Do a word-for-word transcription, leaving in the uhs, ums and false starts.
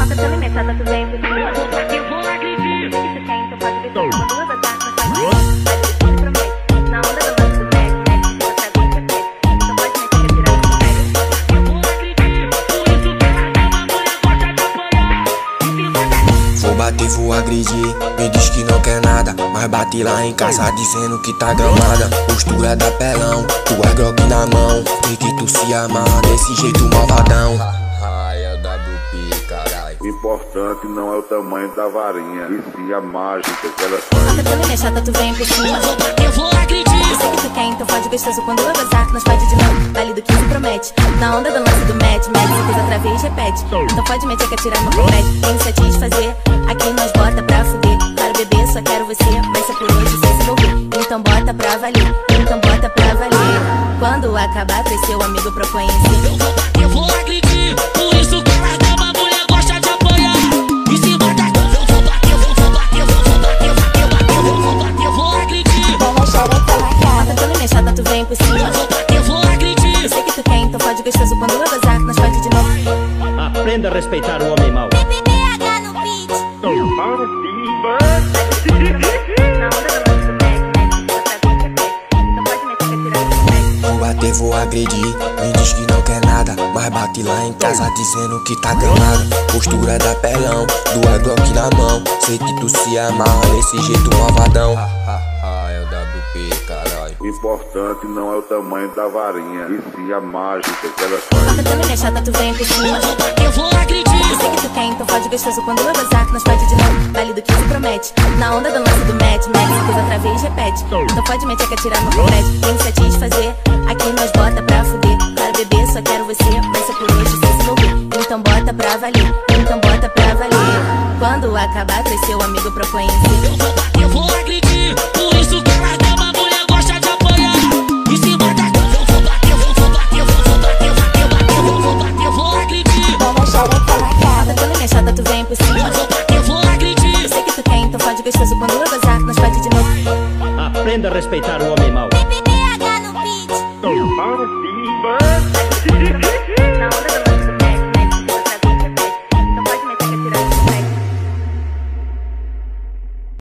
Tá tendo mensada, tu vem por cima. Eu vou agredir. Se tu quer, então pode ver quando eu vou dar. Mas pode ver, vai me promete. Na onda do lance do Mac, Mac, eu trago um café. Então pode meter que é tirar no pé. Eu vou agredir. Por isso que ela dá uma mulher gosta de apoiar. Vou bater, vou agredir. Me diz que não quer nada, mas bate lá em casa dizendo que tá gramada. Postura da pelão, tu é Glock na mão. E que tu se amarra desse jeito malvadão. Ai, é o W P, caralho. O importante não é o tamanho da varinha, e sim a mágica que ela faz. Tá tendo minha chata, tu vem por cima. Eu vou agredir. Eu sei que tu quer, então fode gostoso quando eu gozar. Nós pode de novo, vale do quinze promete. Na onda do lance do match, match, você fez outra vez, repete. Então pode meter que atirar no confete. Tem satisfazer, aqui nós bota pra fuder. Claro, bebê, só quero você, mas se é por hoje sem se envolver. Então bota pra valer, então bota pra valer. Quando acabar, traz seu amigo pra conhecer. Eu vou bater, eu vou agredir. Por isso que ela dá uma mulher gosta de apoiar. Em cima da cama, eu vou bater, eu vou bater, eu vou bater, bater, bater, eu vou bater, eu vou agredir. Vamos xereca na cara. Tá tendo minha chata, tu vem por cima. Eu vou bater, eu vou agredir. Eu sei que tu quer, então fode gostoso quando eu gozar. Nós pode de novo. Aprenda a respeitar o homem mau. B B H no beat. Na onda do lance do Mac, Mac, eu trago um café. Então pode meter que atirar no pé. Vou bater, vou agredir. Me diz que não quer nada, mas bate lá em casa dizendo que tá gramada. Postura da pelão, duas Glock na mão. Sei que tu se amarra desse jeito malvadão. É o W P, caralho. O importante não é o tamanho da varinha, e sim a mágica que ela faz. Tá tendo minha chata, tu vem por cima. Eu vou bater, eu vou agredir. Eu sei que tu quer, então fode gostoso quando eu gozar. Nós pode de novo, vale do quinze promete. Na onda do lance do match, match, você fez outra vez, repete. Então pode meter que atirar no confete. Tem satisfazer, aqui nós bota pra fuder. Claro, bebê, só quero você, mas se é por hoje sem se envolver. Então bota pra valer, então bota pra valer. Quando acabar, traz seu amigo pra conhecer. Eu vou bater, eu vou agredir. Por isso que ela dá uma mulher gosta de apoiar. Em cima da cama, eu vou bater, eu vou bater, eu vou bater, bater, bater, eu vou bater, eu vou agredir. Vamos xereca na cara. Tá tendo minha chata, tu vem por cima. Eu vou bater, eu vou agredir. Eu sei que tu quer, então fode gostoso quando eu gozar. Nós pode de novo. Aprenda a respeitar o homem mau. B B H no beat. Na onda